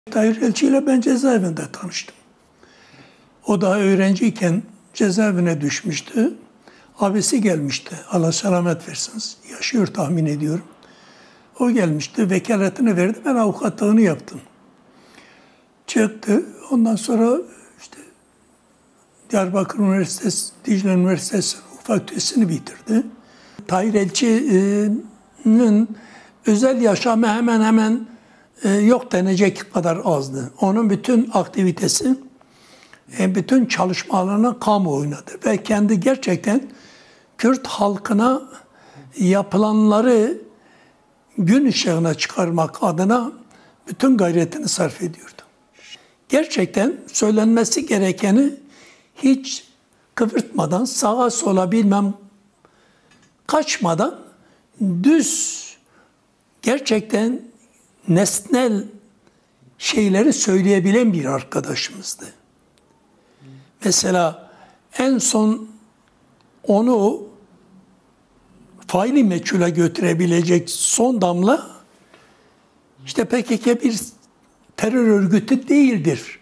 Tahir Elçi ile ben cezaevinde tanıştım. O daha öğrenciyken cezaevine düşmüştü. Abisi gelmişti. Allah selamet versin. Yaşıyor tahmin ediyorum. O gelmişti. Vekaletini verdi. Ben avukatlığını yaptım. Çıktı. Ondan sonra işte Diyarbakır Üniversitesi, Dicle Üniversitesi fakültesini bitirdi. Tahir Elçi'nin özel yaşamı hemen hemen yok denecek kadar azdı. Onun bütün aktivitesi, bütün çalışmalarına kamuoyunadır. Ve kendi gerçekten Kürt halkına yapılanları gün ışığına çıkarmak adına bütün gayretini sarf ediyordu. Gerçekten söylenmesi gerekeni hiç kıvırtmadan, sağa sola bilmem kaçmadan düz, gerçekten nesnel şeyleri söyleyebilen bir arkadaşımızdı. Mesela en son onu faili meçhule götürebilecek son damla işte PKK bir terör örgütü değildir.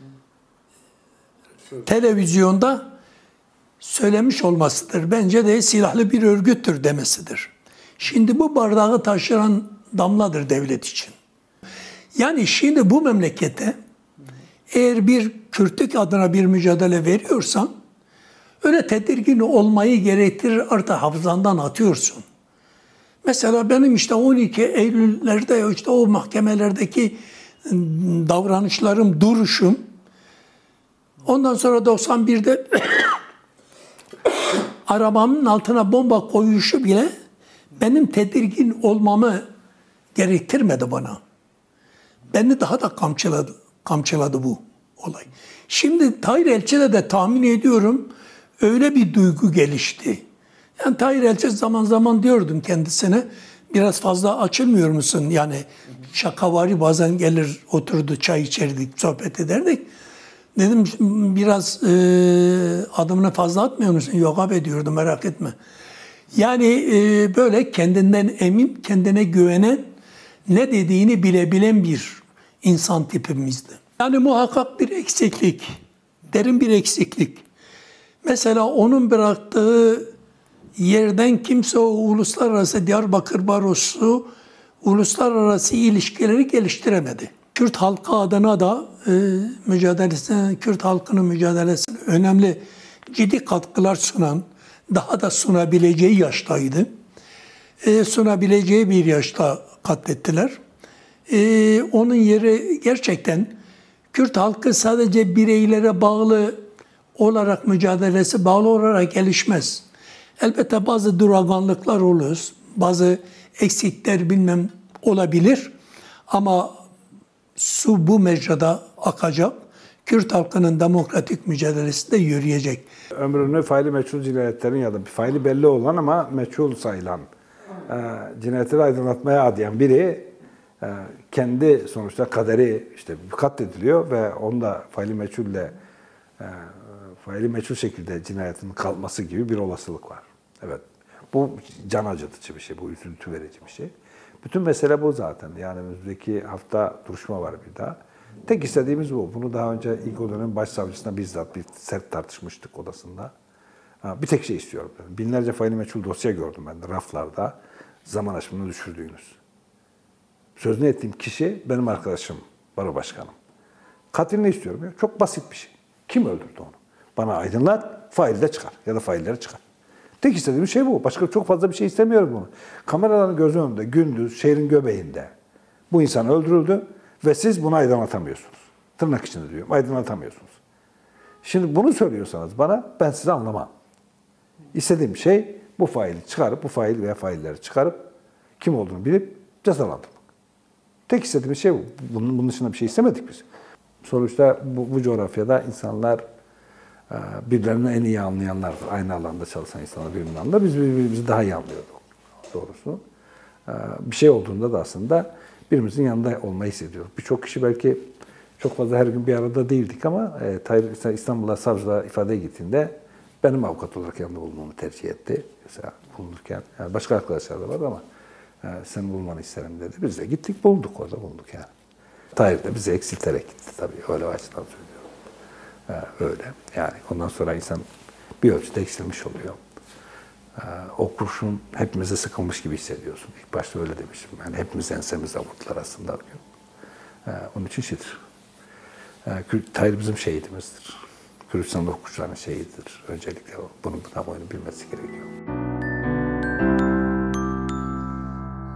Televizyonda söylemiş olmasıdır. Bence de silahlı bir örgüttür demesidir. Şimdi bu bardağı taşıran damladır devlet için. Yani şimdi bu memlekette eğer bir Kürtlük adına bir mücadele veriyorsan öyle tedirgin olmayı gerektirir, artık hafızandan atıyorsun. Mesela benim işte 12 Eylül'lerde işte o mahkemelerdeki davranışlarım, duruşum, ondan sonra 91'de arabamın altına bomba koyuşu bile benim tedirgin olmamı gerektirmedi bana. Beni daha da kamçıladı bu olay. Şimdi Tahir Elçi'de de tahmin ediyorum öyle bir duygu gelişti. Yani Tahir Elçi zaman zaman diyordum kendisine, biraz fazla açılmıyor musun? Yani şakavari bazen gelir oturdu, çay içerdik, sohbet ederdik. Dedim biraz adımını fazla atmıyor musun? Yok abi diyordum, merak etme. Yani böyle kendinden emin, kendine güvenen, ne dediğini bilebilen bir insan tipimizdi. Yani muhakkak bir eksiklik, derin bir eksiklik. Mesela onun bıraktığı yerden kimse o uluslararası Diyarbakır Barosu uluslararası ilişkileri geliştiremedi. Kürt halkı adına da mücadelesine, Kürt halkının mücadelesine önemli, ciddi katkılar sunan, daha da sunabileceği yaştaydı. Sunabileceği bir yaşta katlettiler. Onun yeri gerçekten Kürt halkı sadece bireylere bağlı olarak mücadelesi bağlı olarak gelişmez. Elbette bazı duraganlıklar olur, bazı eksikler bilmem olabilir ama su bu mecrada akacak. Kürt halkının demokratik mücadelesi de yürüyecek. Ömrünü faili meçhul cinayetlerin ya da faili belli olan ama meçhul sayılan cinayetleri aydınlatmaya adayan biri kendi sonuçta kaderi işte katlediliyor ve onda faili meçhul şekilde cinayetin kalması gibi bir olasılık var. Evet. Bu can acıtıcı bir şey, bu üzüntü verici bir şey. Bütün mesele bu zaten. Yani önümüzdeki hafta duruşma var bir daha. Tek istediğimiz bu. Bunu daha önce ilk o dönem başsavcısına bizzat bir sert tartışmıştık odasında. Bir tek şey istiyorum. Binlerce faili meçhul dosya gördüm ben de raflarda. Zaman aşımını düşürdüğünüz. Sözünü ettiğim kişi benim arkadaşım, baro başkanım. Katilini istiyorum ya. Çok basit bir şey. Kim öldürdü onu? Bana aydınlat, faili de çıkar ya da failleri çıkar. Tek istediğim şey bu. Başka çok fazla bir şey istemiyorum bunu. Kameraların gözü önünde, gündüz, şehrin göbeğinde bu insan öldürüldü ve siz bunu aydınlatamıyorsunuz. Tırnak içinde diyorum, aydınlatamıyorsunuz. Şimdi bunu söylüyorsanız bana, ben sizi anlamam. İstediğim şey bu faili çıkarıp, bu fail veya failleri çıkarıp kim olduğunu bilip cezalandırmak. Tek istediğim şey bu. Bunun dışında bir şey istemedik biz. Sonuçta bu coğrafyada insanlar birbirlerini en iyi anlayanlardır. Aynı alanda çalışan insanlar birbirini anlar. Biz birbirimizi daha iyi anlıyorduk doğrusu. Bir şey olduğunda da aslında birbirimizin yanında olmayı hissediyoruz. Birçok kişi belki çok fazla her gün bir arada değildik ama İstanbul'a savcılığa ifadeye gittiğinde benim avukat olarak yanında bulunmamı tercih etti. Mesela bulunurken. Yani başka arkadaşlar da var ama seni bulmanı isterim dedi. Biz de gittik bulunduk orada bulunduk yani. Tahir de bizi eksilterek gitti tabii. Öyle o açıdan söylüyorum. Öyle. Yani ondan sonra insan bir ölçüde eksilmiş oluyor. O kurşun hepimize sıkılmış gibi hissediyorsun. İlk başta öyle demiştim. Yani hepimiz ensemize vurdular aslında o gün. Onun için şeydir. Tahir bizim şehidimizdir. Kürdistan'da hukukçuların şehididir. Öncelikle bunun kamuoyunun bilmesi gerekiyor.